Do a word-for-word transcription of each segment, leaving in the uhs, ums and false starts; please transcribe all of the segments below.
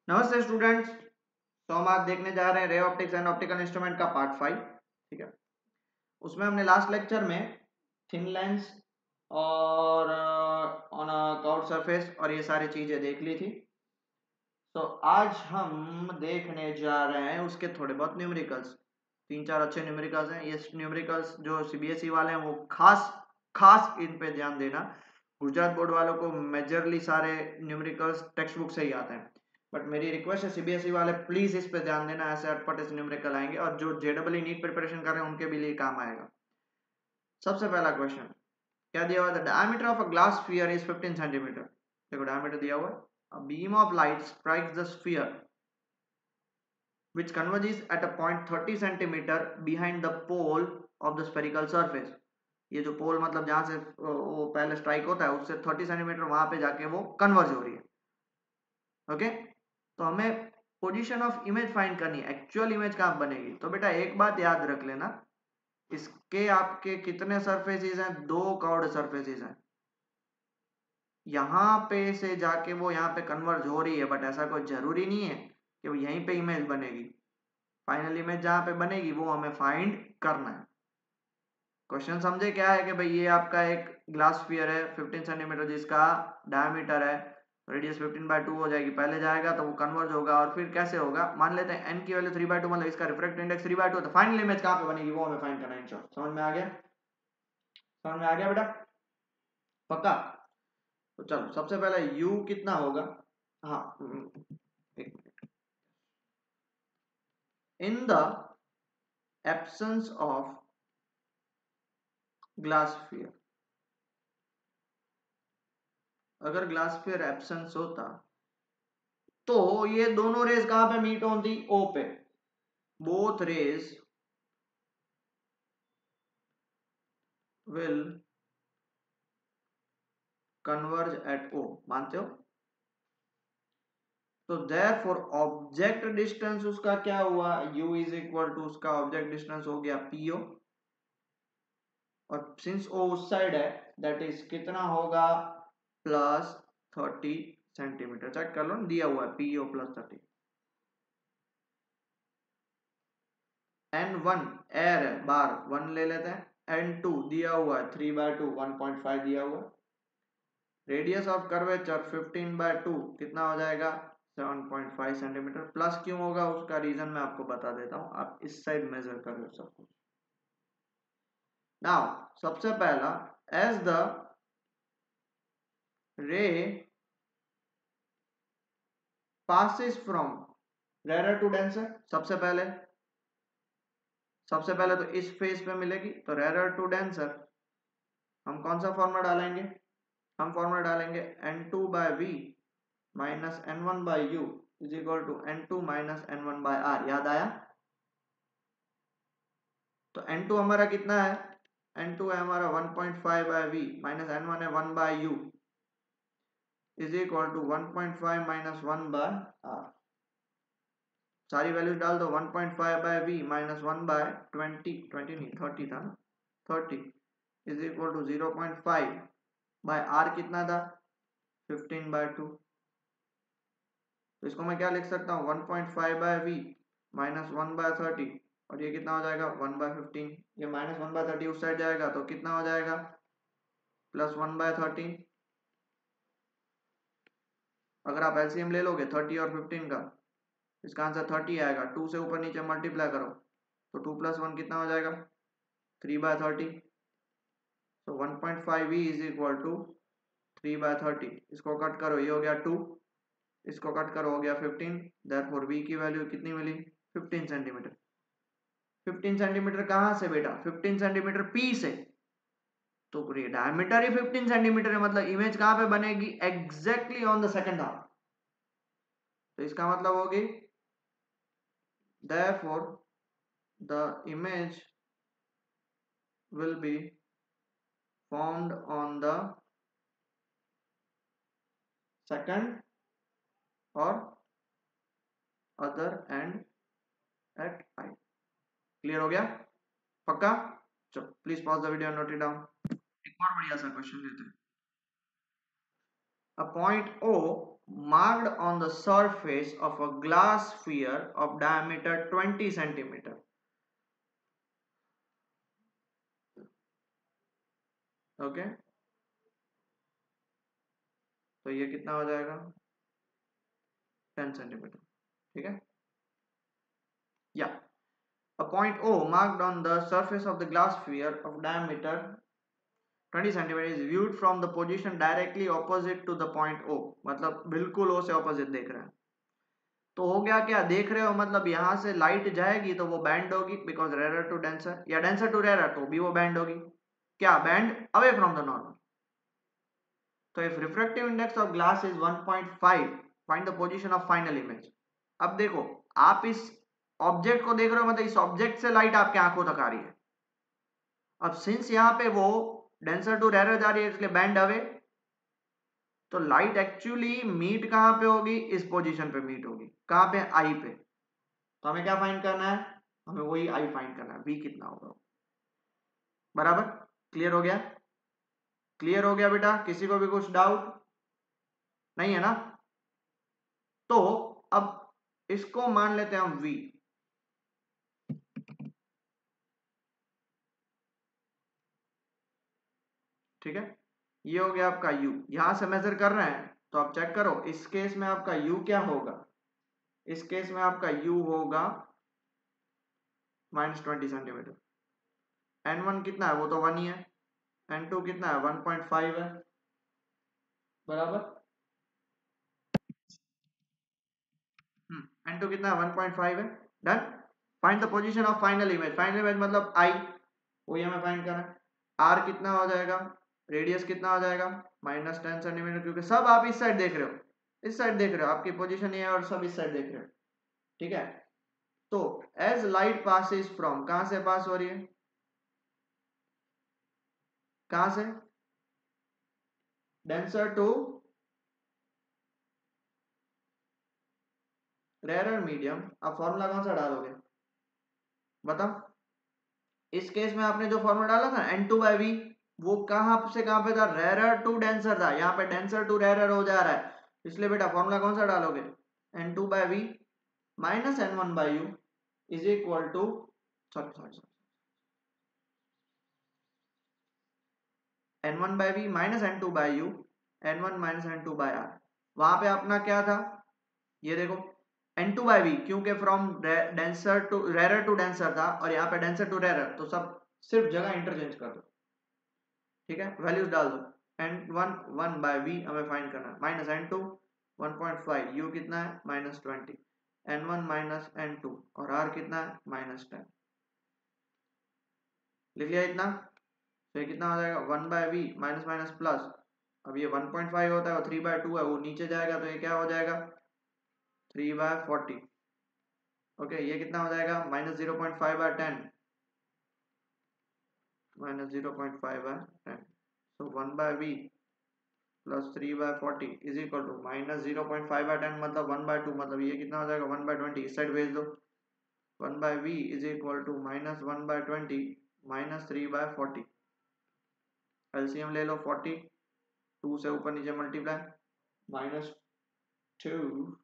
नमस्ते स्टूडेंट्स। तो हम आज देखने जा रहे हैं ray optics and optical instrument का पार्ट फाइव। ठीक है, उसमें हमने लास्ट लेक्चर में थिन लेंस और ऑन अ कर्व्ड सरफेस और ये सारी चीजें देख ली थी। तो आज हम देखने जा रहे हैं उसके थोड़े बहुत न्यूमेरिकल्स। तीन चार अच्छे न्यूमेरिकल्स हैं। ये न्यूमेरिकल्स जो सीबीएसई वाले हैं वो खास खास इन पे ध्यान देना। गुजरात बोर्ड वालों को मेजरली सारे न्यूमेरिकल्स टेक्स्ट बुक से ही आते हैं, बट मेरी रिक्वेस्ट है सीबीएसई वाले प्लीज इस पे ध्यान देना। ऐसे अटपट इस न्यूमेरिकल आएंगे और जो जेडब्ल्यू नीट प्रिपरेशन कर रहे हैं उनके भी लिए काम आएगा। सबसे पहला क्वेश्चन क्या दिया हुआ है? The diameter of a glass sphere is fifteen centimeter. देखो डायमीटर दिया हुआ है। A beam of light strikes the sphere which converges at a point thirty centimeter behind the pole of the spherical surface। ये जो पोल मतलब जहां से वो पहले स्ट्राइक होता है उससे थर्टी सेंटीमीटर वहां पे जाके वो कन्वर्ज हो रही है। ओके, तो हमें पोजीशन ऑफ इमेज फाइंड करनी है। एक्चुअल इमेज कहाँ बनेगी? तो बेटा एक बात याद रख लेना, इसके आपके कितने सरफेसेस हैं? दो कर्व्ड सरफेसेस हैं। यहाँ पे से जाके वो यहाँ पे कन्वर्ज हो रही है, बट ऐसा कोई जरूरी नहीं है कि वो यहीं पे इमेज बनेगी। फाइनल इमेज जहाँ पे बनेगी वो हमें फाइंड करना है। क्वेश्चन समझे क्या है कि भाई ये आपका एक ग्लास स्फीयर है फिफ्टीन सेंटीमीटर जिसका डायमीटर है, रेडियस फिफ्टीन बाय टू हो जाएगी। पहले जाएगा तो वो कन्वर्ज होगा और फिर कैसे होगा? मान लेते हैं एन की वैल्यू थ्री बाय टू, मतलब इसका refractive index three by two, तो फाइनल इमेज कहाँ पे बनेगी वो हमें फाइंड करना है। समझ में आ गया? समझ में आ गया बेटा? पक्का? तो चलो सबसे पहले u कितना होगा? हाँ, in the absence of glass sphere, अगर ग्लास स्फीयर एब्सेंस होता तो ये दोनों रेज कहां पे मीट होती? ओ पे। Both rays will converge at O. मानते हो? तो देयरफॉर ऑब्जेक्ट डिस्टेंस उसका क्या हुआ? u इज इक्वल टू उसका ऑब्जेक्ट डिस्टेंस हो गया पीओ, और सिंस ओ उस साइड है दैट इज कितना होगा? Plus thirty centimetre. चेक कर लो, दिया हुआ है PO plus thirty. N one air है, बार वन ले लेते हैं। एन टू दिया हुआ है three by two, one point five दिया हुआ है। Radius of curvature fifteen by two कितना हो जाएगा? Seven point five centimeter. Plus क्यों होगा उसका रीजन मैं आपको बता देता हूं, आप इस साइड मेजर कर लो सब कुछ। नाउ सबसे पहला, as the ray passes from rarer to denser, सबसे पहले सबसे पहले तो इस फेस पे मिलेगी, तो रेरर टू डेंसर हम कौन सा फॉर्मूला डालेंगे? हम फॉर्मूला डालेंगे n two by we minus n one by you is equal to n two minus n one by r. याद आया? तो एन टू हमारा कितना है? एन टू है हमारा one point five by we minus n one है one by you is equal to one point five minus one by r. सारी वैल्यूज डाल दो। One point five by we minus one by twenty, twenty नहीं thirty था ना, thirty is equal to zero point five by r कितना था? Fifteen by two. तो इसको मैं क्या लिख सकता हूँ? One point five by we minus one by thirty, और ये कितना हो जाएगा? One by fifteen. ये माइनस वन बाय थर्टी उस साइड जाएगा तो कितना हो जाएगा? Plus one by thirteen. अगर आप एलसीएम ले लोगे थर्टी और फिफ्टीन का, इसका आंसर थर्टी आएगा। टू से ऊपर नीचे मल्टीप्लाई करो तो टू प्लस वन कितना हो जाएगा? Three by thirty. तो one point five v is equal to three by thirty. इसको कट करो, ये हो गया टू, इसको कट करो हो गया फिफ्टीन। देयरफॉर वी की वैल्यू कितनी मिली? Fifteen centimetre. फिफ्टीन सेंटीमीटर कहाँ से बेटा? फिफ्टीन सेंटीमीटर पी से। तो ये डायमीटर ही फिफ्टीन सेंटीमीटर है, मतलब इमेज कहाँ पे बनेगी? Exactly on the second half. तो इसका मतलब होगी therefore the image will be formed on the second or other end at I। Clear हो गया? पक्का? चलो please pause the video and note it down. एक और बढ़िया सा क्वेश्चन लेते हैं। A point O marked on the surface of a glass sphere of diameter twenty centimeter. Okay okay? तो ये कितना हो जाएगा टेन सेंटीमीटर. ठीक है. या a point O marked on the surface of the glass sphere of diameter twenty centimeter is viewed from the position directly opposite to the point O. मतलब बिल्कुल O से ऑपोजिट देख रहे हैं. तो हो गया क्या देख रहे हो, मतलब यहां से लाइट जाएगी तो वो बैंड होगी बिकॉज रेयर टू डेंसर, या डेंसर टू रेयर तो भी वो बैंड होगी. क्या bend away from the normal. तो if refractive index of glass is one point five find the position of final image. अब देखो आप इस ऑब्जेक्ट को देख रहे हो, मतलब इस ऑब्जेक्ट से लाइट आपके आंखों तक आ रही है. अब सिंस यहाँ पे वो डेंसर टू रेयर जा रही है इसलिए बैंड अवे, तो लाइट एक्चुअली मीट कहां पे होगी, इस पोजीशन पे मीट होगी. कहां पे, आई पे. तो हमें क्या फाइंड करना है, हमें वही आई फाइंड करना है. वी कितना होगा. बराबर. क्लियर हो गया. क्लियर हो गया बेटा. किसी को भी कुछ डाउट नहीं है ना. तो अब इसको मान लेते हैं हम V. ठीक है. ये हो गया आपका U. यहां से मेजर कर रहे हैं तो आप चेक करो इस केस में आपका U क्या होगा. इस केस में आपका U होगा minus twenty centimeter. N one कितना है, वो तो वन ही है. एन टू कितना है, वन पॉइंट फाइव है. बराबर. एन टू कितना है, वन पॉइंट फाइव है. Done. Find the position of final image. Final image मतलब आई, वही हमें फाइंड करना है. आर कितना हो जाएगा, रेडियस कितना हो जाएगा माइनस टेन सेंटीमीटर, क्योंकि सब आप इस साइड देख रहे हो, इस साइड देख रहे हो, आपकी पोजीशन ये है और सब इस साइड देख रहे हो. ठीक है. तो एज लाइट पासिस फ्रॉम, कहां से पास हो रही है, कहां से, डेंसर टू रेयर मीडियम. अब फॉर्मूला कौन सा डालोगे बताओ. इस केस में आपने जो फॉर्मूला डाला था एन टू बाई वी, वो कहां से कहां पे था, रेयर टू डेंसर था. यहाँ पे डेंसर टू रेयर हो जा रहा है, इसलिए बेटा फॉर्मूला कौन सा डालोगे, n two by v minus n one by you is equal to, sorry sorry n one by v minus n two by u, n one minus n two by r. वहां पे अपना क्या था, ये देखो एन टू बाई वी, क्योंकि from denser to rare to denser था और यहाँ पे डेंसर टू रेयर, तो सब सिर्फ जगह इंटरचेंज कर दो. ठीक है. वैल्यूज डाल दो. N one one by v हमें फाइंड करना है, minus n two one point five, u कितना है minus twenty, n one minus n two और आर कितना है माइनस टेन. लिख लिया इतना. तो ये कितना हो जाएगा, one by we minus minus plus. अब ये वन पॉइंट फाइव होता है और थ्री बाय टू है, वो नीचे जाएगा तो ये क्या हो जाएगा थ्री बाय फोर्टी. ओके. ये कितना हो जाएगा minus zero point five by ten, minus zero point five by ten. so one by v plus three by forty is equal to minus zero point five by ten मतलब one by two, मतलब ये कितना हो जाएगा one by twenty. इस side भेज दो. One by v is equal to minus one by twenty minus three by forty. LCM ले लो फोर्टी, टू से ऊपर नीचे multiply, minus two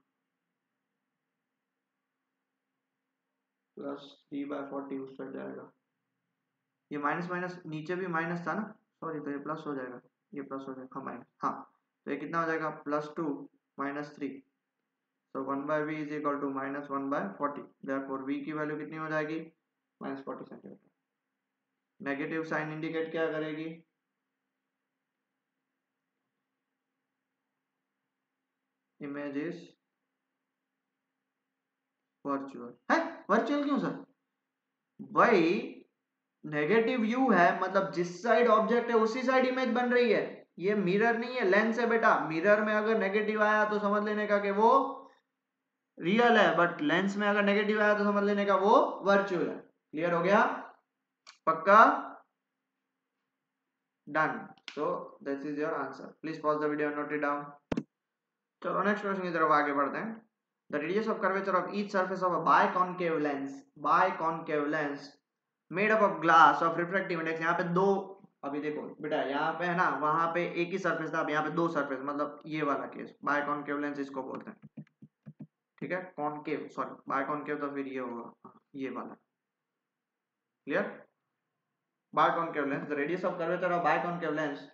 plus three by forty उस पर जाएगा. ये माइनस माइनस नीचे भी माइनस था ना, सॉरी, तो ये प्लस हो जाएगा, ये प्लस हो जाएगा, हाँ माइनस, हाँ. तो ये कितना हो जाएगा प्लस टू माइनस थ्री. तो one by v is equal to minus one by forty. Therefore v की वैल्यू कितनी हो जाएगी minus forty centimeter. Negative sign indicate क्या करेगी, इमेज इज वर्चुअल. है वर्चुअल क्यों सर, भाई नेगेटिव यू है, मतलब जिस साइड ऑब्जेक्ट है उसी साइड इमेज बन रही है. ये मिरर नहीं है, लेंस है बेटा. मिरर में अगर नेगेटिव आया तो समझ लेने का कि वो रियल है, बट लेंस में अगर नेगेटिव आया तो समझ लेने का वो वर्चुअल है. क्लियर हो गया, पक्का, done. So this is your answer. Please pause the video and note it down. चलो नेक्स्ट क्वेश्चन की तरफ आगे बढ़ते हैं. The radius of curvature of each surface of a biconcave lens, biconcave lens made up of glass of refractive index. यहाँ पे दो अभी देखो बेटा यहाँ पे है ना, वहां पे एक ही सरफेस था, अब यहाँ पे दो सरफेस, मतलब ये वाला केस बायकॉन्केव लेंस इसको बोलते हैं, ठीक है। कॉनकेव सॉरी बायकॉन्केव तो फिर ये होगा, ये वाला clear. Biconcave lens, the radius of curvature of biconcave lens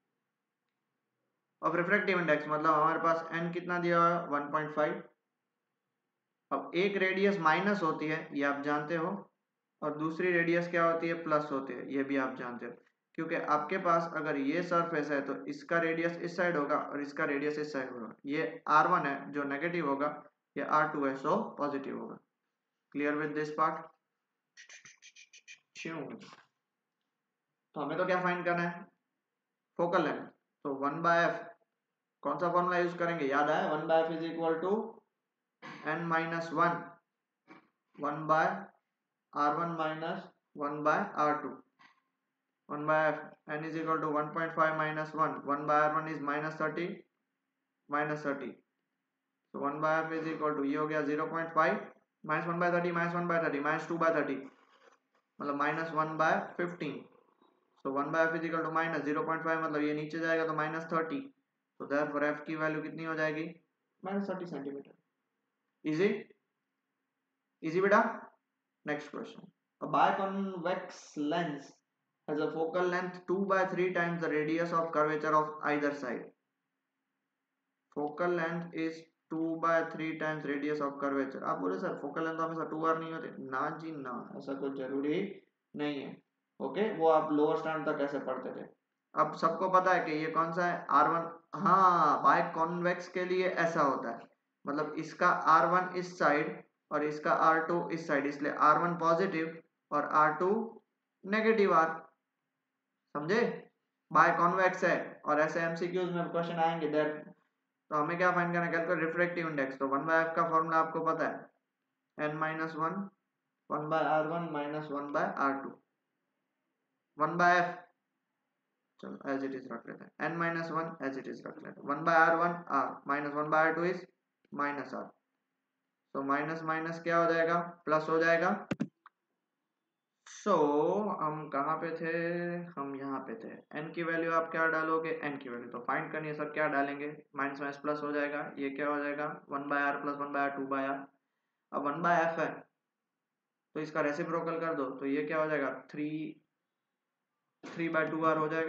of refractive index, मतलब हमारे पास n कितना दिया हुआ है वन पॉइंट फाइव। अब एक रेडियस माइनस होती है ये आप जानते हो, और दूसरी रेडियस क्या होती है प्लस होती है, ये भी आप जानते हो, क्योंकि आपके पास अगर ये सरफेस है तो इसका रेडियस इस साइड होगा और इसका रेडियस इस साइड होगा। ये आर वन है जो नेगेटिव होगा, ये आर टू है सो पॉजिटिव होगा। Clear with this part. तो हमें तो क्या फाइंड करना है, फोकल लेंथ। तो वन बाय एफ, कौन सा फॉर्मूला यूज करेंगे, याद आया, one by F is equal to N minus one, one by are one minus one by are two, one by f, n is equal to one point five minus one, one by r one is minus thirty, minus thirty, so one by f is equal to ये हो गया zero point five minus one by thirty minus one by thirty minus two by thirty, मतलब minus one by fifteen, so one by f is equal to minus zero point five, मतलब ये नीचे जाएगा तो minus thirty, तो therefore f की value कितनी हो जाएगी minus thirty centimeter. Easy easy बेटा। Next question, a biconvex lens has a focal length two by three times the radius of curvature of either side. Focal length is two by three times radius of curvature। आप बोले sir focal length हमेशा two बार नहीं होते, ना जी ना, ऐसा कोई जरूरी नहीं है। ओके, वो आप लोअर स्टैंडर्ड तक कैसे पढ़ते थे। अब सबको पता है कि ये कौन सा है आर वन, हाँ बाय कॉन्वेक्स के लिए ऐसा होता है, मतलब इसका आर वन इस साइड और इसका आर टू इस साइड, इसलिए आर वन पॉजिटिव और आर टू नेगेटिव आर, समझे। बाय कॉन्वेक्स है और ऐसे एमसीक्यूज में क्वेश्चन आएंगे देर। तो हमें क्या फाइंड करना है, कैलकुलेट रिफ्रैक्टिव इंडेक्स। तो वन बाय एफ का फॉर्मूला आपको पता है, n minus one, one by are one minus one by are two, one by f चलो एज इट इज रख लेते हैं, n minus one as it is रख लेते हैं, one by are one r minus one by are two is minus r, तो minus minus क्या हो जाएगा प्लस हो जाएगा। सो so, हम कहाँ पे थे, हम यहाँ पे थे। n की वैल्यू आप क्या डालोगे, n की वैल्यू तो फाइंड करनी है सर, क्या डालेंगे, माइनस माइनस प्लस हो जाएगा, ये क्या हो जाएगा one by R plus one by are two by R. अब वन बाय एफ है तो इसका रेसिप्रोकल कर दो, तो ये क्या हो जाएगा three three by two R हो जाएगा,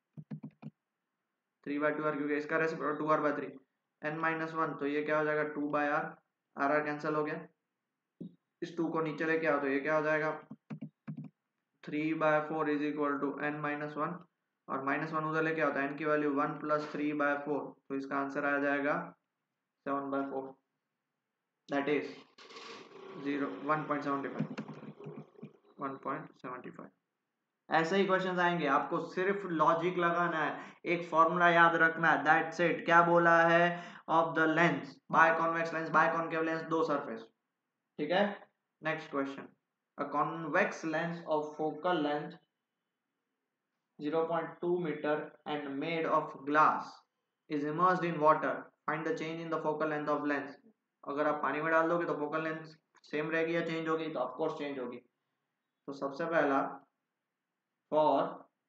थ्री बाय टू आर क्योंकि इसका reciprocal two R by three, N minus one तो ये क्या हो जाएगा two by R, R R cancel हो गया, इस टू को नीचे लेके आओ तो ये क्या हो जाएगा three by four is equal to N minus one, और माइनस वन उधर लेके आता है, एन की value one plus three by four, तो इसका आंसर आ जाएगा seven by four, that is zero one point seventy five, one point seventy five. ऐसे ही क्वेश्चन आएंगे, आपको सिर्फ लॉजिक लगाना है, एक फॉर्मूला याद रखना है, दैट्स इट। क्या बोला है, of the lens by convex lens by concave lens दो सरफेस, ठीक है। Next question, a convex lens of focal length zero point two meter and made of glass is immersed in water, find the change in the focal length of lens। अगर आप पानी में डाल दोगे तो फोकल लेंथ सेम रहेगी या change होगी, तो ऑफकोर्स चेंज होगी। तो सबसे पहला for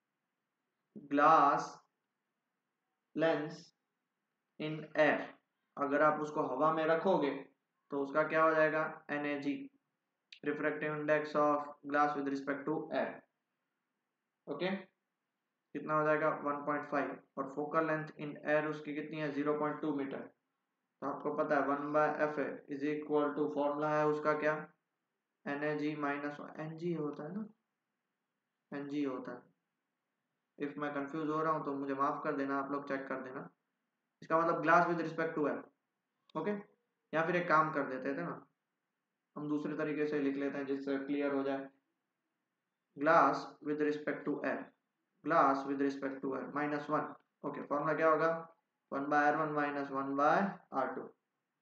glass lens in air, अगर आप उसको हवा में रखोगे तो उसका क्या हो जाएगा N A G, refractive index of glass with respect to air, okay कितना हो जाएगा वन पॉइंट फाइव, और फोकल लेंथ इन एयर उसकी कितनी है ज़ीरो पॉइंट टू मीटर। तो आपको पता है one by F is equal to, formula है उसका क्या N A G minus N G होता है ना, एन जी होता है। इफ मैं कंफ्यूज हो रहा हूँ तो मुझे माफ कर देना, आप लोग चेक कर देना, इसका मतलब glass with respect to air, okay. या फिर एक काम कर देते थे ना, हम दूसरे तरीके से लिख लेते हैं जिससे क्लियर हो जाए, glass with respect to air, glass with respect to air minus one, okay formula क्या होगा one by are one minus one by are two,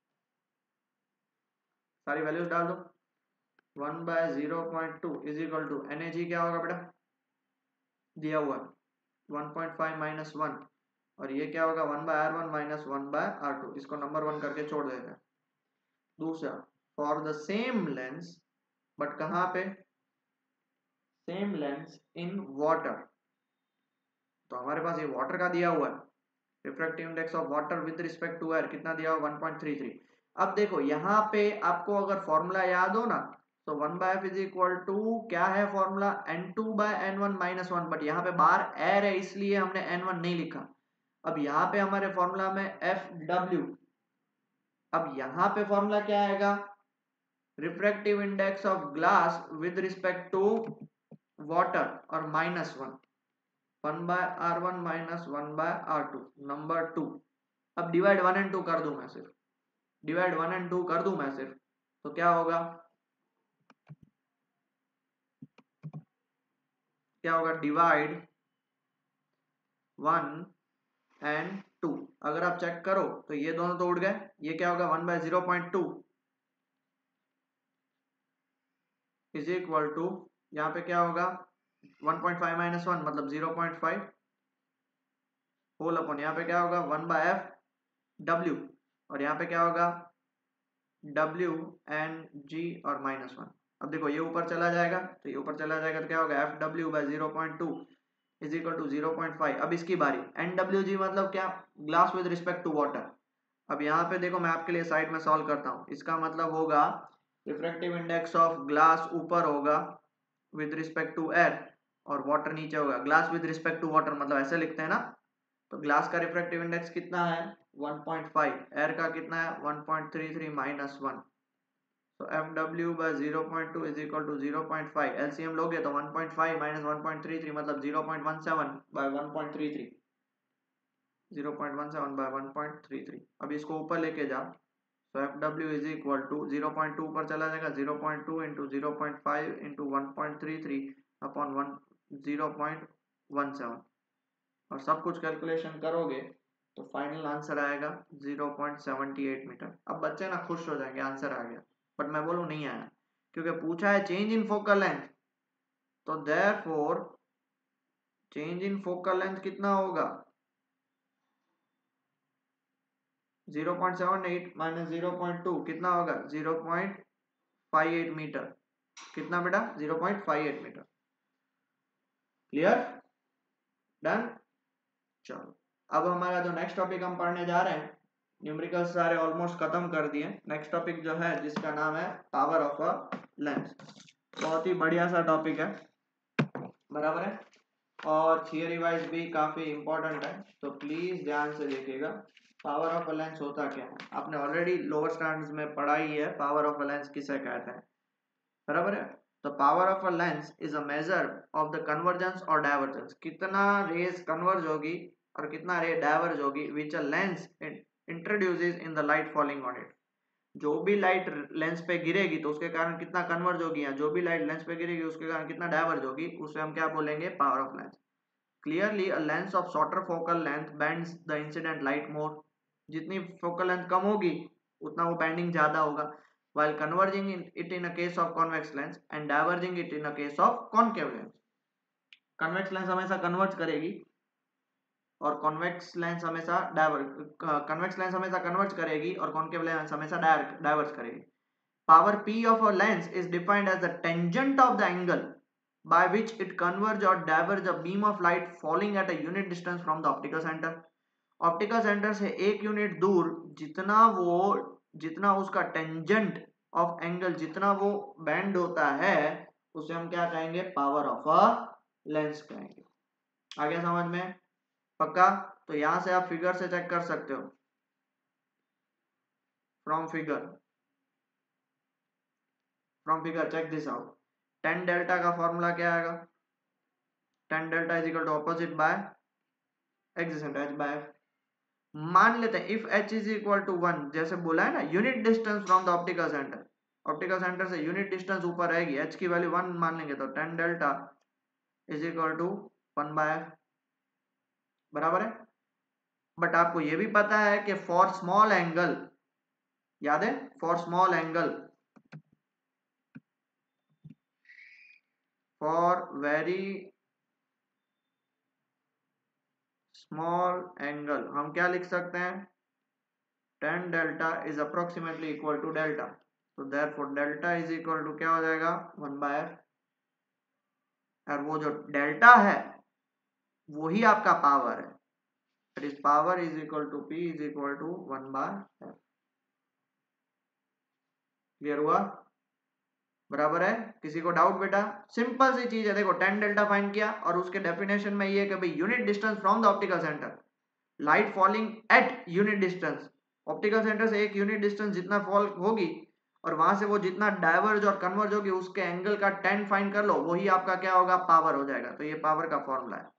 सारी वैल्यूज डाल दो, one by zero point two is equal to N A G क्या होगा बेटा दिया हुआ one point five minus one, और ये क्या होगा one by are one minus one by are two, इसको नंबर वन करके छोड़ देते हैं। दूसरा for the same lens, but कहाँ पे सेम लेंस इन वाटर, तो हमारे पास ये वाटर का दिया हुआ है, refractive index of water with respect to air कितना दिया हुआ, वन पॉइंट थ्री थ्री। अब देखो यहाँ पे आपको अगर फॉर्मूला याद हो ना, तो one by F is equal to क्या है formula, N two by N one minus one, but यहाँ पे बार एयर है इसलिए हमने एन वन नहीं लिखा। अब यहाँ पे हमारे फॉर्मूला में एफ डब्ल्यू, अब यहाँ पे फॉर्मूला क्या आएगा, refractive index of glass with respect to water और minus one, one by are one minus one by are two, number two. अब डिवाइड वन एंड टू कर दूं मैं सिर्फ, डिवाइड वन एंड टू कर दूं मैं सिर्फ, तो क्या होगा, क्या होगा, डिवाइड वन एंड टू। अगर आप चेक करो तो ये दोनों तो उड़ गए, ये क्या होगा, one by zero point two is equal to, यहाँ पे क्या होगा, one point five minus one मतलब zero point five whole upon, यहाँ पे क्या होगा, वन बाय एफ डब्ल्यू, और यहाँ पे क्या होगा, डब्ल्यू एन जी और माइनस वन। अब देखो ये ऊपर चला जाएगा, तो ये ऊपर चला जाएगा तो क्या होगा, F W by zero point two is equal to zero point five. अब इसकी बारी, एन डब्ल्यू जी मतलब क्या, glass with respect to water. अब यहाँ पे देखो मैं आपके लिए साइड में सॉल्व करता हूँ, इसका मतलब होगा रिफ्रैक्टिव इंडेक्स ऑफ ग्लास ऊपर होगा विद रिस्पेक्ट टू एयर और वाटर नीचे होगा, glass with respect to water मतलब ऐसे लिखते हैं ना, तो ग्लास का रिफ्रैक्टिव इंडेक्स कितना है, वन पॉइंट फाइव, एयर का कितना है, one point three three minus one, तो F W by zero point two is equal to zero point five, LCM लोगे तो one point five minus one point three three मतलब zero point one seven by one point three three, zero point one seven by one point three three. अब इसको ऊपर लेके जाओ, तो F W is equal to zero point two ऊपर चला जाएगा, zero point two into zero point five into one point three three upon one zero point one seven, और सब कुछ कैलकुलेशन करोगे तो फाइनल आंसर आएगा zero point seven eight metre. अब बच्चे ना खुश हो जाएंगे आंसर आ गया, बट मैं बोलूँ नहीं आया, क्योंकि पूछा है चेंज इन फोकल लेंथ, तो therefore change in focal length कितना होगा, zero point seven eight minus zero point two कितना होगा, zero point five eight metre, कितना बेटा, zero point five eight metre. Clear, done. चलो अब हमारा जो नेक्स्ट टॉपिक हम पढ़ने जा रहे हैं, न्यूमेरिकल सारे ऑलमोस्ट खत्म कर दिए, नेक्स्ट टॉपिक जो है जिसका नाम है पावर ऑफ अ लेंस। बहुत ही बढ़िया सा टॉपिक है, बराबर है, और थियरी वाइज भी काफी इंपॉर्टेंट है, तो प्लीज ध्यान से देखिएगा। पावर ऑफ अ लेंस होता क्या है, आपने ऑलरेडी लोअर स्टैंडर्ड्स में पढ़ा ही है, पावर ऑफ अ लेंस किसे कहते हैं, बराबर है। तो power of a lens is a measure of the convergence और डाइवर्जेंस, कितना रेज कन्वर्ज होगी और कितना रे डाइवर्ज होगी, which a lens introduces in the light falling on it. जो भी लाइट लेंस पे गिरेगी तो उसके कारण कितना कन्वर्ज होगी, या जो भी लाइट लेंस पे गिरेगी उसके कारण कितना डाइवर्ज होगी, उसे हम क्या बोलेंगे, power of lens. Clearly a lens of shorter focal length bends the incident light more, जितनी फोकल लेंथ कम होगी उतना वो बेंडिंग ज्यादा होगा, while converging in, it in a case of convex lens and diverging it in a case of concave lens। convex lens हमेशा converge करेगी और convex lens हमेशा डाइवर्ज, कन्वेक्स लेंस हमेशा कन्वर्ज करेगी और कॉन्केव लेंस हमेशा डाइवर्ज करेगी। Power P of a lens is defined as the tangent of the angle by which it converge or diverge a beam of light falling at a unit distance from the optical center। Optical centre से एक unit दूर जितना वो जितना उसका tangent of angle जितना वो bend होता है उसे हम क्या कहेंगे, पावर ऑफ अ लेंस कहेंगे। आगे समझ में, पक्का। तो यहां से आप फिगर से चेक कर सकते हो, from figure from figure check this out. Tan delta का फॉर्मूला क्या आएगा, tan delta is equal to opposite by adjacent H by F. मान लेते हैं if h is equal to one, जैसे बोला है ना, unit distance from the optical centre, optical centre से यूनिट डिस्टेंस ऊपर रहेगी, h की वैल्यू वन मान लेंगे तो tan delta is equal to one by F, बराबर है। बट आपको ये भी पता है कि फॉर स्मॉल एंगल, याद है, for small angle, for very small angle हम क्या लिख सकते हैं, tan delta is approximately equal to delta, तो therefore delta is equal to क्या हो जाएगा, वन बाय एफ। और वो जो डेल्टा है वही आपका पावर है। That is power is equal to P is equal to one by F. Clear हुआ? बराबर है? किसी को डाउट बेटा? सिंपल सी चीज है, देखो टेन डेल्टा फाइंड किया और उसके डेफिनेशन में ये है कि भाई unit distance from the optical centre, light falling at unit distance, optical centre से एक यूनिट डिस्टेंस जितना फॉल होगी और वहां से वो जितना डाइवर्ज और कन्वर्ज होगी उसके एंगल का टेन फाइंड कर लो, वही आपका क्या होगा? पावर हो जाएगा। तो ये पावर का फॉर्मूला है।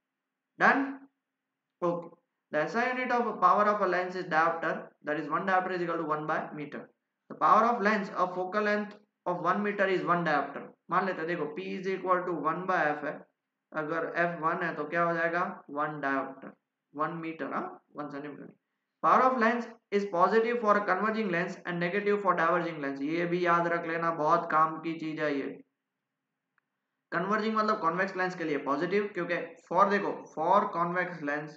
Done? Okay. The S I unit of power of a lens is diopter, that is one diopter is equal to one by meter. The power of lens of focal length of one meter is one diopter. मान लेते हैं, देखो P is equal to one by F है, अगर F one है तो क्या हो जाएगा? one diopter, one meter, हाँ one centimeter। Power of lens is positive for a converging lens and negative for diverging lens। ये भी याद रख लेना, बहुत काम की चीज है ये। कन्वर्जिंग मतलब कॉन्वेक्स लेंस के लिए पॉजिटिव, क्योंकि फॉर देखो फॉर कॉन्वेक्स लेंस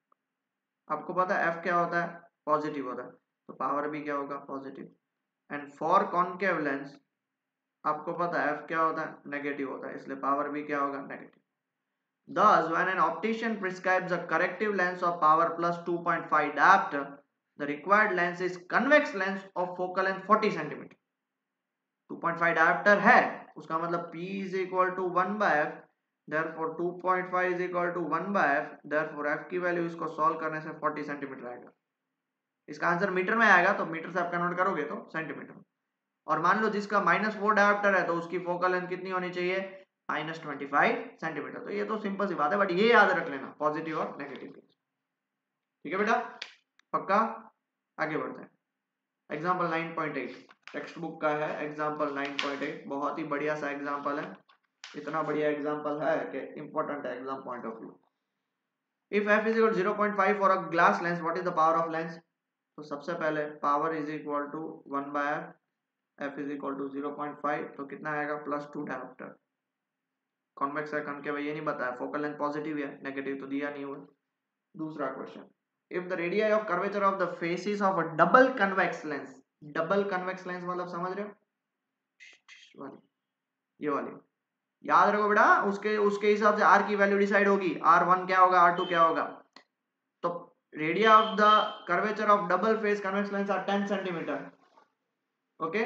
आपको पता है एफ क्या होता है? पॉजिटिव होता है, तो पावर भी क्या होगा? Positive. And for concave lens आपको पता है एफ क्या होता है? नेगेटिव होता है, इसलिए पावर भी क्या होगा? Negative. Thus, when an optician prescribes a corrective lens of power plus two point five diopter, the required lens is convex lens of focal length forty centimeter. two point five diopter है, उसका मतलब P is equal to one by F, therefore two point five is equal to one by F, therefore F की value इसको solve करने से forty centimetre आएगा। इसका answer metre में आएगा, तो मीटर से आप कन्वर्ट करोगे तो सेंटीमीटर। और मान लो जिसका माइनस फोर डायोप्टर है तो उसकी फोकल लेंथ कितनी होनी चाहिए? Minus twenty five centimetre. तो ये तो सिंपल सी बात है, बट ये याद रख लेना पॉजिटिव और नेगेटिव। ठीक है बेटा, पक्का? आगे बढ़ते हैं। Example nine point eight textbook का है, एग्जाम्पल नाइन पॉइंट एट बहुत ही बढ़िया सा एग्जाम्पल है। इतना बढ़िया एग्जाम्पल है कि इंपॉर्टेंट है exam point of view. If f is equal to zero point five for a glass lens, what is the power of lens? तो सबसे पहले power is equal to one by F, F is equal to zero point five, तो कितना आएगा? Plus two dioptre. Convex है concave ये नहीं बताया, फोकल लेंथ पॉजिटिव है, नेगेटिव तो दिया नहीं हुआ। दूसरा question, if the radius of curvature of the faces of a double convex lens, double convex lens मतलब समझ रहे हो? वाली, ये वाली याद रखो बेटा, उसके उसके हिसाब से आर की वैल्यू डिसाइड होगी। आर वन क्या होगा, आर टू क्या होगा। तो radius of the curvature of double face convex lens R ten centimetre, okay,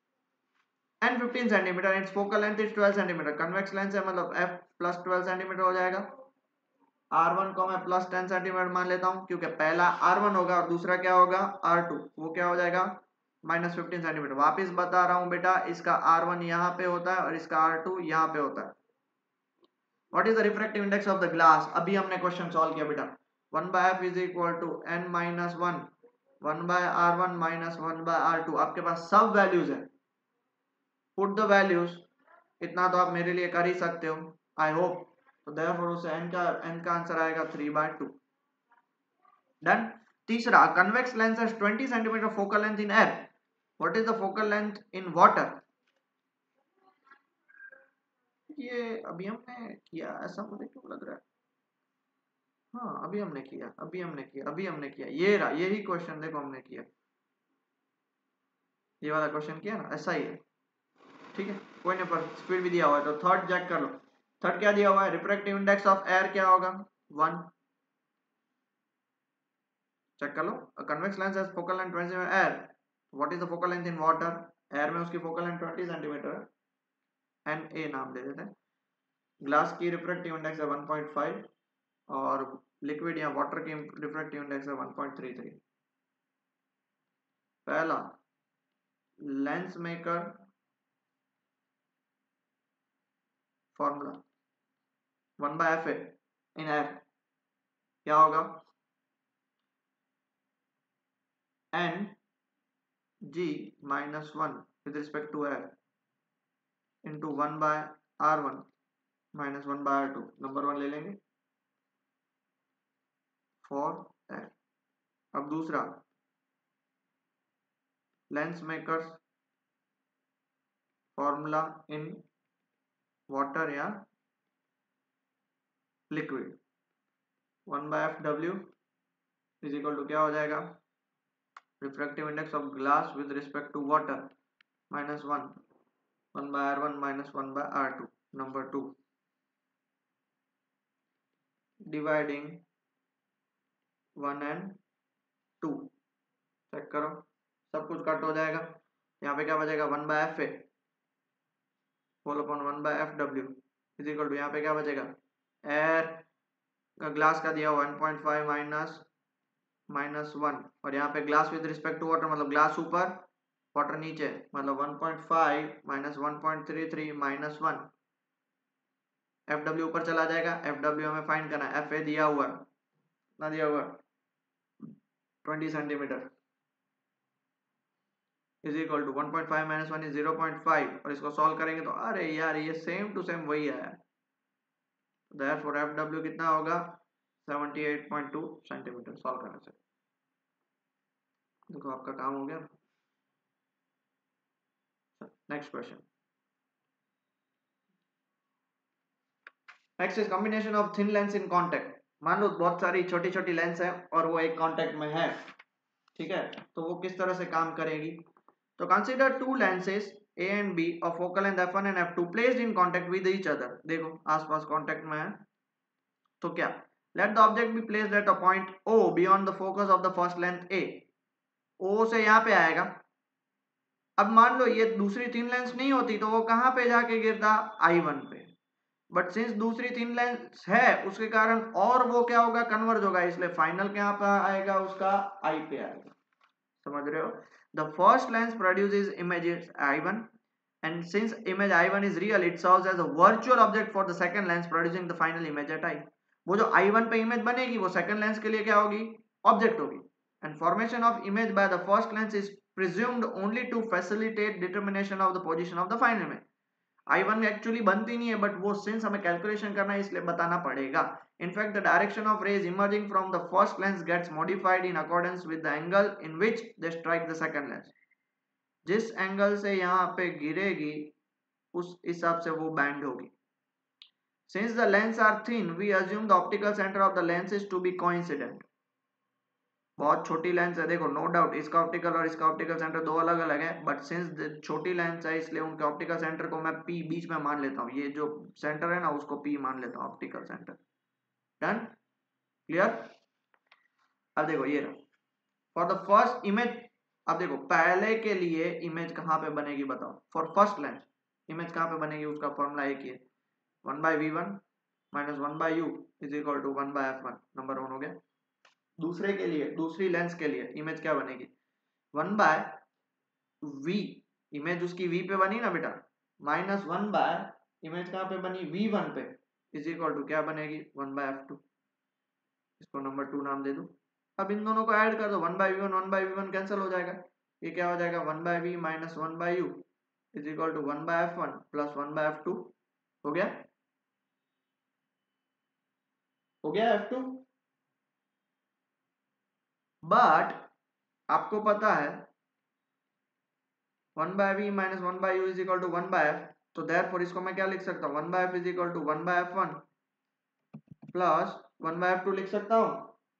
and fifteen centimetre, its focal length is twelve centimetre. Convex lens है मतलब f plus twelve centimetre हो जाएगा। Are one को मैं plus ten centimetre मान लेता हूं, क्योंकि पहला आर वन होगा और दूसरा क्या होगा? आर टू, वो क्या हो जाएगा? Minus fifteen centimetre. वापिस बता रहा हूं बेटा, इसका आर वन यहाँ पे होता है और इसका आर टू यहाँ पे होता है। What is the refractive index of the glass? अभी हमने क्वेश्चन सॉल्व किया बेटा। One by f is equal to n minus one, one by R one minus one by R two. आपके पास सब वैल्यूज है, पुट द वैल्यूज। इतना तो आप मेरे लिए कर ही सकते हो, आई होप। तो therefore उसे n का n का आंसर आएगा थ्री by टू। डन। तीसरा, convex lens has twenty centimetre focal length in air, what is the focal length in water? ये अभी हमने किया, ऐसा मुझे क्यों लग रहा है? हाँ अभी हमने किया, अभी हमने किया, अभी हमने किया, ये रहा, यही क्वेश्चन देखो हमने किया, ये वाला क्वेश्चन किया ना, ऐसा ही है। ठीक है, कोई नहीं, पर स्पीड भी दिया हुआ है। तो थर्ड चेक कर लो, थर्ड क्या दिया हुआ है? रिफ्रैक्टिव इंडेक्स ऑफ एयर क्या होगा? वन। चेक कर लो, convex lens has focal length twenty centimetre air, what is the focal length in water? Air में उसकी फोकल लेंथ ट्वेंटी सेंटीमीटर है, एन ए नाम दे देते हैं। ग्लास की रिफ्रैक्टिव इंडेक्स है वन पॉइंट फाइव और लिक्विड या वाटर की रिफ्रैक्टिव इंडेक्स है वन पॉइंट थ्री थ्री। पहला, lens maker formula one by F in F क्या होगा? N G minus one with respect to F into one by are one minus one by are two. Number one ले लेंगे for F. अब दूसरा, lens makers formula in water या liquid, one by F W is equal to क्या हो जाएगा? Refractive index of glass with respect to water minus one, one by are one minus one by are two. Number two, dividing one and two. Check करो, सब कुछ cut हो जाएगा। यहाँ पे क्या बचेगा, one by F A whole upon one by F W is equal to, यहाँ पे क्या बचेगा, एयर का ग्लास का दिया one point five minus minus one, और यहाँ पे glass with respect to water मतलब ग्लास ऊपर वाटर नीचे, मतलब one point five minus one point three three minus one. F W ऊपर चला जाएगा, एफ डब्ल्यू हमें फाइंड करना है, एफ ए दिया हुआ ना, दिया हुआ twenty centimetre is equal to one point five minus one is zero point five, और इसको सॉल्व करेंगे तो अरे यार ये सेम टू सेम वही आया। देयरफॉर एफ डब्ल्यू कितना होगा, seventy eight point two centimetre solve करने से। देखो आपका काम हो गया। Next question, next is combination of thin lens in contact. मान लो बहुत सारी छोटी छोटी लेंस है और वो एक कांटेक्ट में है, ठीक है, तो वो किस तरह से काम करेगी। तो consider two lenses A and B of focal length F one and F two placed in contact with each other. देखो आसपास कांटेक्ट में है, तो क्या, let the object be placed at a point O beyond the focus of the first length A. O से यहाँ पे आएगा। अब मान लो ये दूसरी तीन लेंस नहीं होती तो वो कहाँ पे जाके गिरता, आई वन पे, बट सिंस दूसरी तीन लेंस है उसके कारण और वो क्या होगा, कन्वर्ज होगा, इसलिए फाइनल क्या पे आएगा, उसका आई पे आएगा। समझ रहे हो, the first lens produces images I one and since image I one is real it serves as a virtual object for the second lens producing the final image at I। वो जो आई वन पे image बनेगी वो second lens के लिए क्या होगी, object होगी। and formation of image by the first lens is presumed only to facilitate determination of the position of the final image। I one actually बनती नहीं है, बट वो सिंस हमें कैलकुलेशन करना है इसलिए बताना पड़ेगा। In fact the direction of rays emerging from the first lens gets modified in accordance with the angle in which they strike the second lens. जिस एंगल से यहाँ पे गिरेगी उस हिसाब से वो बैंड होगी। Since the lens are thin, we assume the optical center of the lens is to be coincident। बहुत छोटी लेंस है, देखो नो डाउट इसका ऑप्टिकल और इसका ऑप्टिकल सेंटर दो अलग अलग है, बट सिंस छोटी लेंस है इसलिए उनके ऑप्टिकल सेंटर को मैं पी बीच में मान लेता हूँ, ये जो सेंटर है ना उसको पी मान लेता हूँ, ऑप्टिकल सेंटर। Done, clear. अब देखो ये रहा फॉर द फर्स्ट इमेज। अब देखो पहले के लिए इमेज कहाँ पे बनेगी बताओ, फॉर फर्स्ट लेंस इमेज कहाँ पे बनेगी, उसका फॉर्मूला एक ही है, one by V one minus one by you is equal to one by F one. Number one हो गया। दूसरे के लिए, दूसरी लेंस के लिए इमेज क्या बनेगी, वन बाय वी, इमेज उसकी वी पे बनी ना बेटा, माइनस वन बाय इमेज कहाँ पे बनी, वी वन पे, इज इक्वल टू क्या बनेगी, वन बाय एफ टू। इसको नंबर टू नाम दे दो। अब इन दोनों को ऐड कर दो, one by V one one by V one cancel हो जाएगा, ये क्या हो जाएगा, one by we minus one by you is equal to one by F one plus one by F two. हो गया, हो गया एफ टू। बट आपको पता है one by we minus one by you is equal to one by F, तो therefore इसको मैं क्या लिख सकता हूँ, one by F is equal to one by F one plus one by F two लिख सकता हूँ।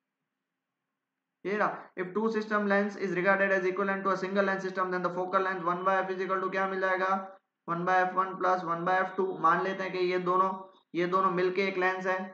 ये रहा, if two system length is regarded as equivalent to a single length system then the focal length one by f is equal to क्या मिल जाएगा, one by F one plus one by F two. मान लेते हैं कि ये दोनों ये दोनों मिलके एक लेंस है,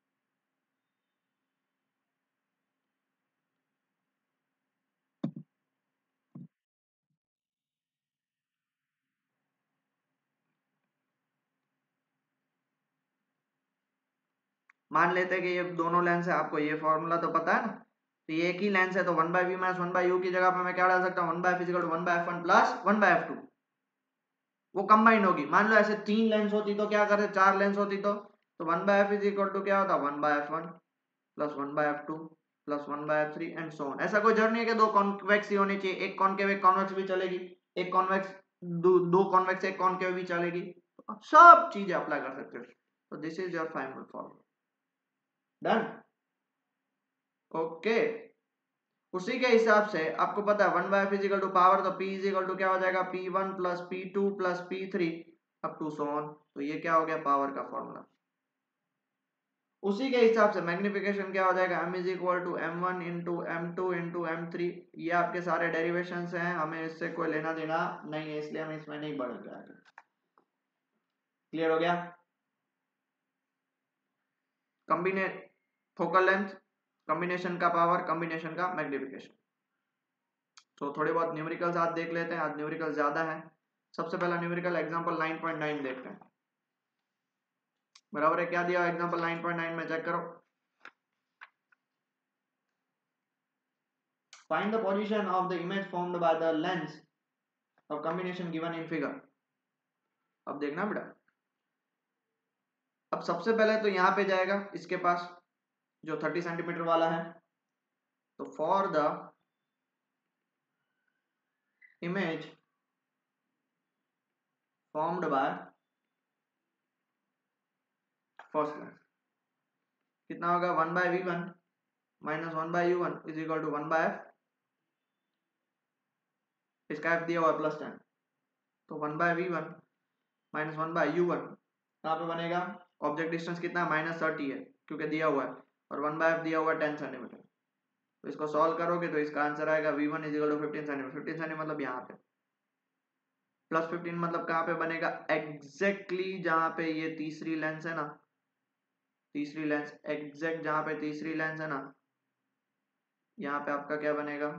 मान लेते हैं कि ये दोनों लेंस है, आपको ये फॉर्मूला तो पता है ना, तो ये एक ही लेंस है तो one by we minus one by U की जगह पे मैं क्या डाल सकता हूँ, one by F is equal to one by F one plus one by F two. वो कंबाइन होगी। मान लो ऐसे तीन लेंस होती तो क्या करते, चार लेंस होती तो तो one by F is equal to क्या होता, one by F one plus one by F two plus one by F three and so on. ऐसा कोई जरूरी है कि दो कॉन्वेक्स ही होनी चाहिए, एक कॉनकेव एक कॉन्वेक्स भी चलेगी, एक कॉन्वेक्स दो, दो कॉन्वेक्स एक कॉनकेव भी चलेगी, तो सब चीजें अप्लाई कर सकते हो। तो this is your final formula. Done, okay. उसी के हिसाब से आपको पता है one by F is equal to power, तो पी इज इक्वल टू क्या हो जाएगा, P one plus P two plus P three up to so on. तो ये क्या हो गया, पावर का फॉर्मूला। उसी के हिसाब से मैग्निफिकेशन क्या हो जाएगा, m is equal to M one into M two into M three. ये आपके सारे डेरिवेशंस हैं, हमें इससे कोई लेना देना नहीं है, इसलिए हम इसमें नहीं बढ़ जाएगा। क्लियर हो गया। कॉम्बिने फोकल लेंथ, कॉम्बिनेशन का पावर, कॉम्बिनेशन का मैग्निफिकेशन। तो थोड़े बहुत न्यूमेरिकल्स आज देख लेते हैं, आज न्यूमेरिकल ज्यादा है। सबसे पहला numerical example nine point nine देखते हैं। बराबर है, क्या दिया एग्जांपल नाइन पॉइंट नाइन में, चेक करो। Find the position of the image formed by the lens of combination given in figure. अब देखना बेटा, अब सबसे पहले तो यहां पे जाएगा इसके पास जो थर्टी सेंटीमीटर वाला है, तो for the image formed by first lens कितना होगा, one by V one minus one by U one is equal to one by F. इसका एफ दिया हुआ है प्लस टेन, तो one by V one minus one by U one कहाँ पे बनेगा, ऑब्जेक्ट डिस्टेंस कितना है, माइनस थर्टी है क्योंकि दिया हुआ है, और वन बाय एफ दिया हुआ है टेन सेंटीमीटर। तो इसको सॉल्व करोगे तो इसका आंसर आएगा V one is equal to fifteen centimetre. Fifteen centimetre मतलब यहाँ पे, प्लस फिफ्टीन मतलब कहाँ पे बनेगा, एग्जैक्टली जहां पे ये तीसरी लेंस है ना, तीसरी लेंस एग्जैक्ट जहां पे तीसरी लेंस है ना, यहाँ पे आपका क्या बनेगा,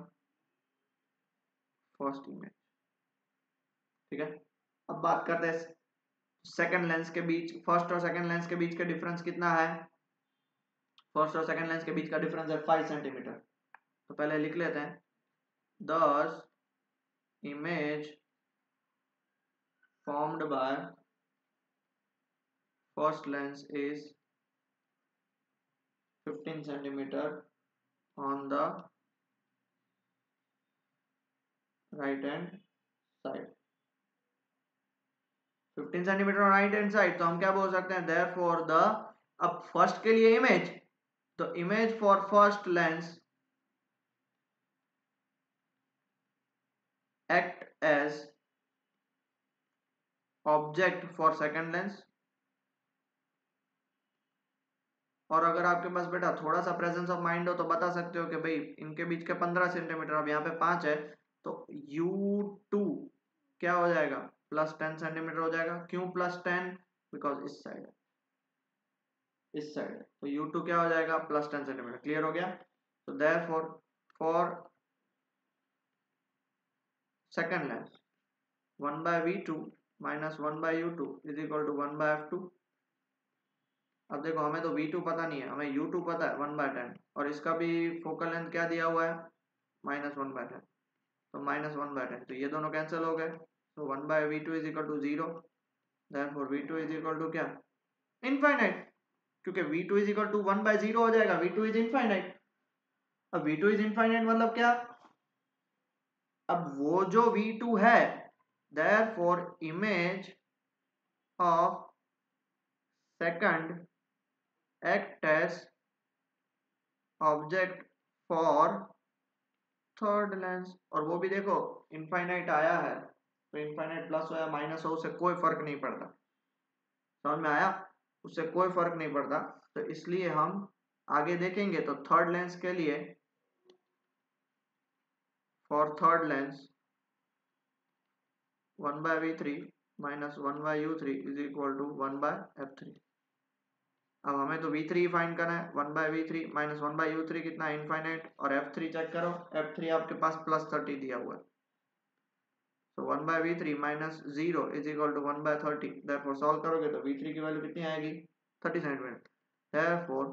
फर्स्ट इमेज। ठीक है, अब बात करते हैं सेकंड लेंस के बीच, फर्स्ट और सेकंड लेंस के बीच का डिफरेंस कितना है। फर्स्ट और सेकंड लेंस के बीच का डिफरेंस है फाइव सेंटीमीटर। तो पहले लिख लेते हैं, this image formed by first lens is fifteen centimeter on the right hand side। Fifteen centimetre on right hand side, तो हम क्या बोल सकते हैं, therefore the, अब फर्स्ट के लिए इमेज, तो image for first lens act as object for second lens। और अगर आपके पास बेटा थोड़ा सा प्रेजेंस ऑफ माइंड हो तो बता सकते हो कि भाई इनके बीच के पंद्रह सेंटीमीटर, अब यहाँ पे पांच है, तो यू टू क्या हो जाएगा, प्लस टेन सेंटीमीटर हो जाएगा। क्यों प्लस टेन, बिकॉज इस साइड है, इस साइड है, तो यू टू क्या हो जाएगा, प्लस टेन सेंटीमीटर। क्लियर हो गया। तो therefore for second lens one by V two minus one by U two is equal to one by F two. अब देखो हमें तो वी टू पता नहीं है, हमें यू टू पता है वन बाय टेन, और इसका भी फोकल लेंथ क्या दिया हुआ है, माइनस वन बाय टेन, तो माइनस वन बाय टेन, तो ये दोनों कैंसिल हो गए, तो one by V two is equal to zero. Therefore V two is equal to क्या, इनफाइनाइट, क्योंकि V two is equal to one by zero हो जाएगा, वी टू इज इनफाइनाइट। अब वी टू इज इनफाइनाइट मतलब क्या, अब वो जो वी टू है, therefore image of second act as object for third lens, और वो भी देखो इनफाइनाइट आया है, तो इनफाइनाइट प्लस हो या माइनस हो उससे कोई फर्क नहीं पड़ता, समझ में आया, उससे कोई फर्क नहीं पड़ता। तो इसलिए हम आगे देखेंगे तो थर्ड लेंस के लिए, for third lens one by V three minus one by U three is equal to one by F three. अब हमें तो वी थ्री फाइंड करना है, one by V three minus one by U three कितना है, infinite, और F three check करो, F three आपके पास प्लस थर्टी दिया हुआ है, तो one by V three minus zero is equal to one by thirty. Therefore solve करोगे तो वी थ्री की वैल्यू कितनी आएगी, thirty centimetre. Therefore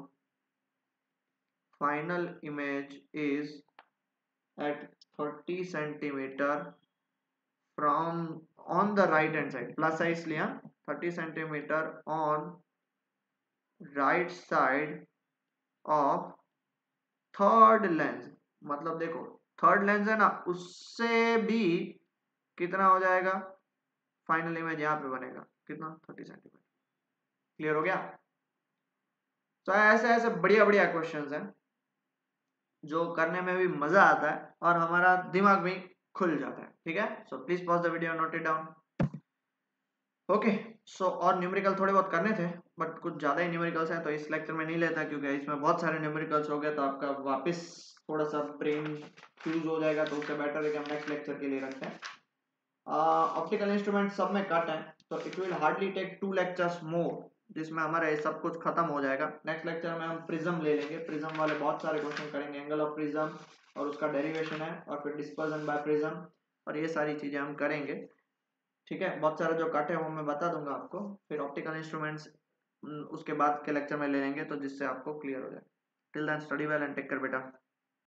final image is at thirty centimetre from on the right hand side, plus है इसलिए thirty centimetre on right side of third lens. मतलब देखो third lens है ना, उससे भी कितना हो जाएगा, फाइनल इमेज यहाँ पे बनेगा कितना, थर्टी सेंटीमीटर। क्लियर हो गया। तो ऐसे ऐसे बढ़िया बढ़िया क्वेश्चंस हैं जो करने में भी मजा आता है और हमारा दिमाग भी खुल जाता है। ठीक है, so please pause the video, note it down. Okay, so और न्यूमेरिकल थोड़े बहुत करने थे, बट कुछ ज्यादा ही न्यूमेरिकल्स हैं तो इस लेक्चर में नहीं लेता, क्योंकि इसमें बहुत सारे न्यूमेरिकल्स हो गए तो आपका वापस थोड़ा सा ब्रेन फ्यूज हो जाएगा, तो उससे बेटर है कि हम नेक्स्ट लेक्चर के लिए रखते हैं। ऑप्टिकल इंस्ट्रूमेंट सब में कट है, तो it will hardly take two lectures more जिसमें हमारा ये सब कुछ खत्म हो जाएगा। नेक्स्ट लेक्चर में हम प्रिज्म ले लेंगे, प्रिज्म वाले बहुत सारे क्वेश्चन करेंगे, एंगल ऑफ प्रिज्म और उसका डेरिवेशन है, और फिर डिस्पर्जन बाय प्रिज्म, और ये सारी चीजें हम करेंगे। ठीक है, बहुत सारे जो कट है वो मैं बता दूंगा आपको। फिर ऑप्टिकल इंस्ट्रूमेंट्स उसके बाद के लेक्चर में ले लेंगे, तो जिससे आपको क्लियर हो जाए। Till then study well and take care बेटा।